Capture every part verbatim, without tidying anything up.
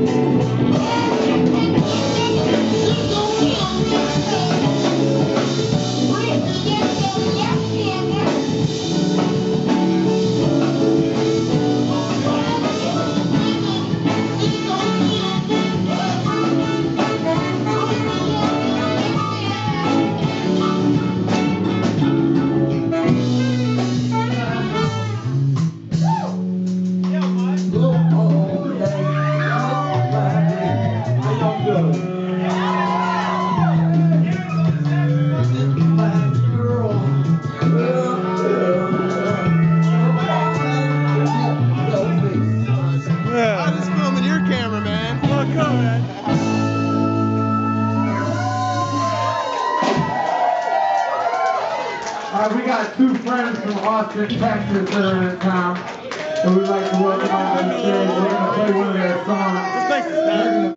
Uh, we got two friends from Austin, Texas that are in town, and we'd like to welcome them on the stage. We're going to play one of their songs. This place is better.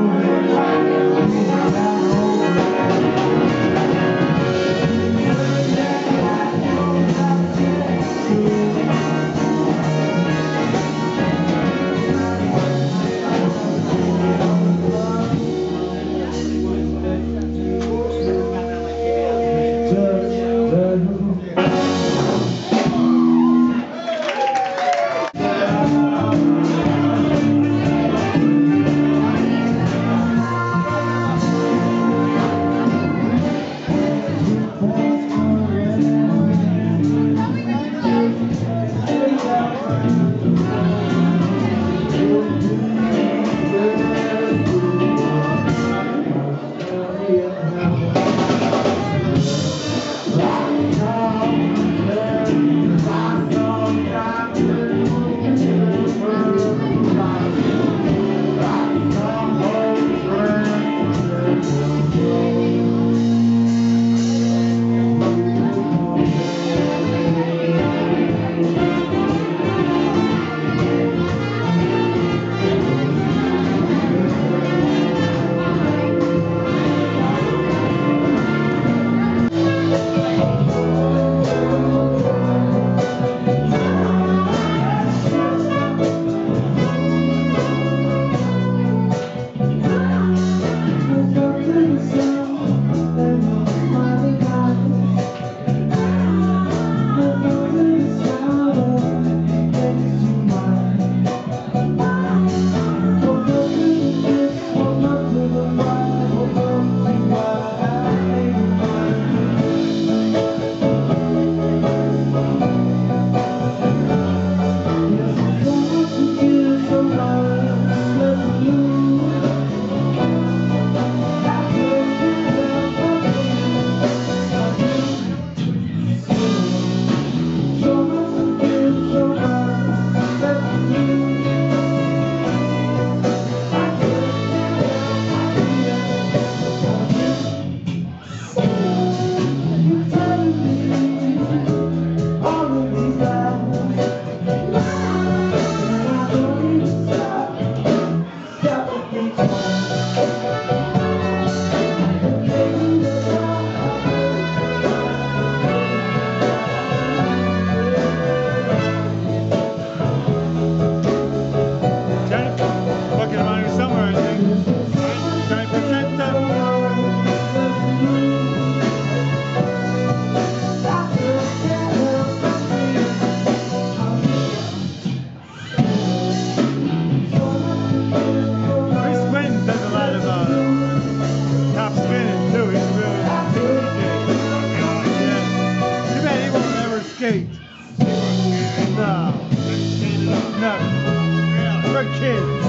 skate. No. No. For kids.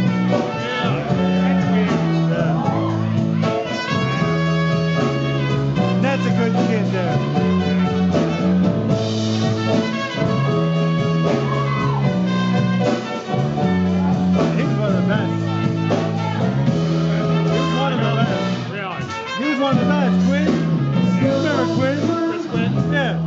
Yeah. That's a good kid there. He was one of the best. He was one of the best. Really? He was one of the best. Quinn? You remember Quinn? Chris Quinn? Yeah.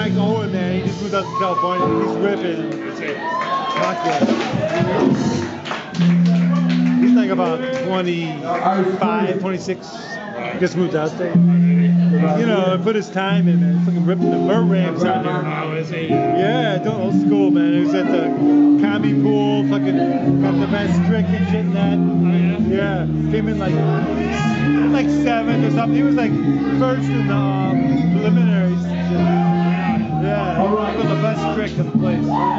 Mike Owen, man, he just moved out to California. He's ripping. Fuck yeah. He's like about twenty-five, twenty-six. Just moved out there. You know, put his time in, man. Fucking ripping the vert ramps out there. Oh, is he? Yeah, doing old school, man. He was at the commie pool, fucking got the best trick and shit and that. Oh, yeah? Yeah, came in like like seventh or something. He was like first in the um, preliminaries and shit. Yeah, he was the best trick in the place.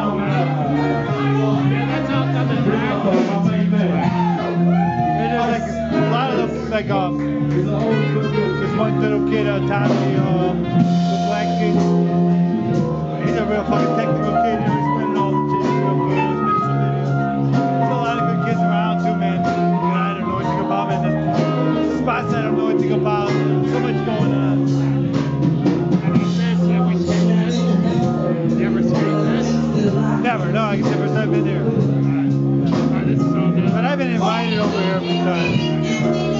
Yeah, that's not nothing bad. And there's like a lot of the, like um, this one little kid, uh, Tommy, uh, the black kid. He's a real fucking technical kid. You know, he's spinning all the shit. He's real good. He's spinning some videos. There's a lot of good kids around too, man. You know, I don't know anything about, man. There's spots I don't know anything about. There's so much going on. Have you said that we skate this? You ever skate this? Never. No, I guess the first time I've been here. Uh, this is all good. But I've been invited over here a few times.